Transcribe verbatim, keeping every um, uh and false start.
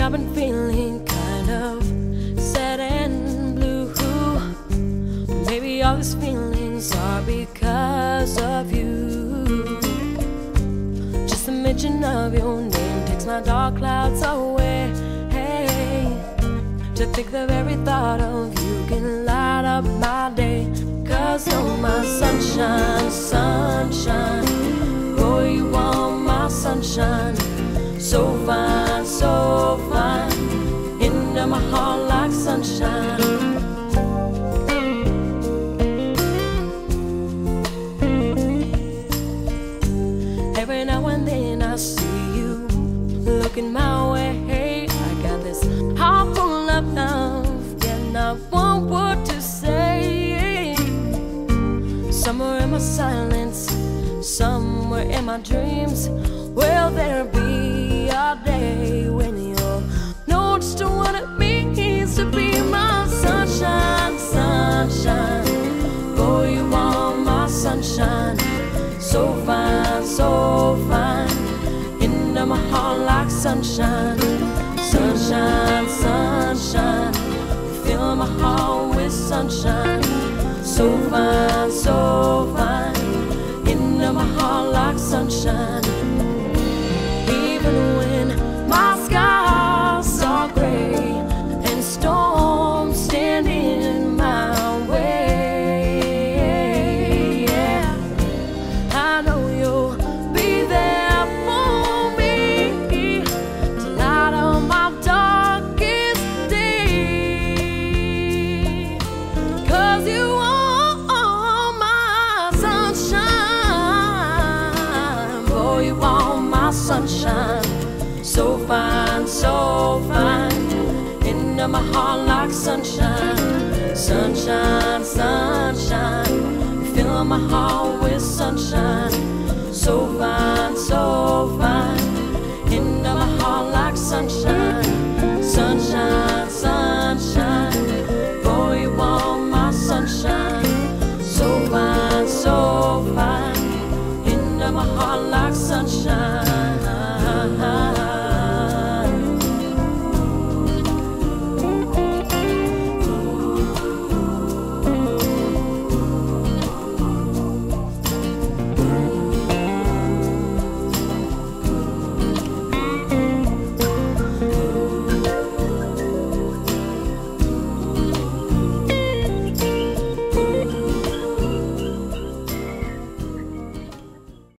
I've been feeling kind of sad and blue. Maybe all these feelings are because of you. Just the mention of your name takes my dark clouds away. Hey, to think the very thought of you can light up my day. Cause you're my sunshine, sunshine. Oh, you are my sunshine. So fine, so fine. Into my heart like sunshine. Every now and then I see you looking my way. I got this heart full of love, yet not one word to say. Somewhere in my silence, somewhere in my dreams, will there be a day when you'll know just what it means to be my sunshine, sunshine. Oh, you are my sunshine. So fine, so fine. Into my heart like sunshine. Sunshine, sunshine. Fill my heart with sunshine. So fine, so fine. Into my heart like sunshine. Even when my skies are gray and storms stand in my way, yeah, I know you'll be there for me to light up my darkest day. Cause you are my sunshine. Boy, you are my sunshine. So fine, so fine. Into my heart like sunshine. Sunshine, sunshine. Fill my heart with sunshine. So fine, so fine. Into my heart like sunshine.